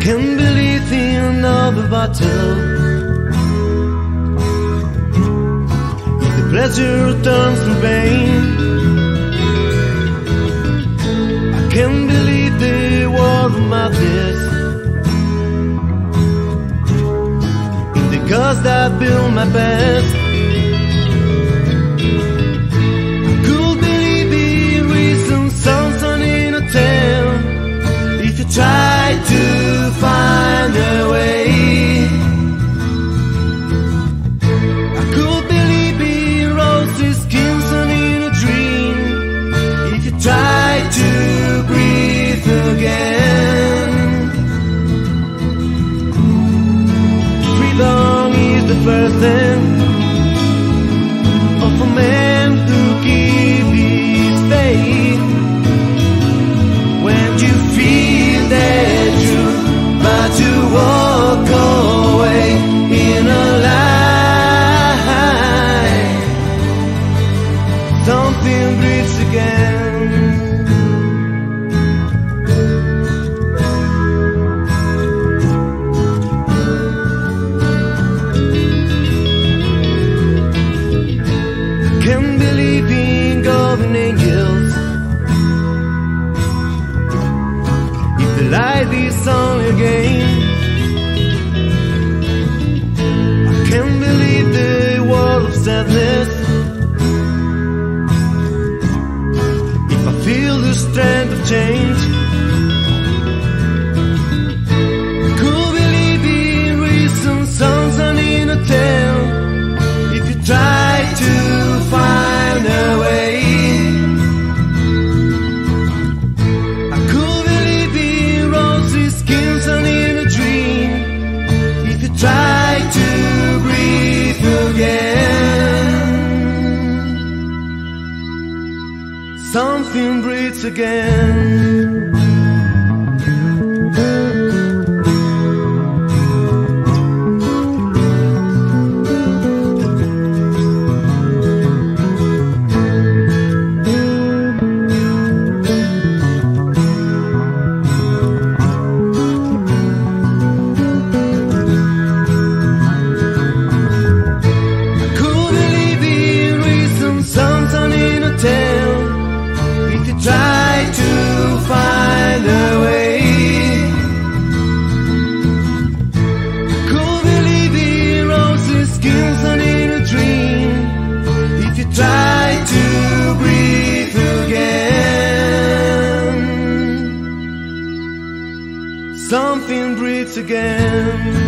can't believe the end of a battle. The pleasure turns to pain. I can't believe the world of madness. In the cause that built my best. I could believe the reason something in a tale. If you try to find a way, I could believe in roses, skins and in a dream. If you try to breathe again, freedom is the first thing of a man who keeps his faith. When you feel that truth, but you walk away in a lie, something breathes again. Can't believe in God and angels. If the light is only a game, I can't believe the world of sadness. If I feel the strength of change, could believe in reason, songs and in a tale. If you try to find a way, I could believe in roses, skins and in a dream. If you try to breathe again, something breathes again. If you try to find a way, could believe in roses, skins and in a dream. If you try to breathe again, something breathes again.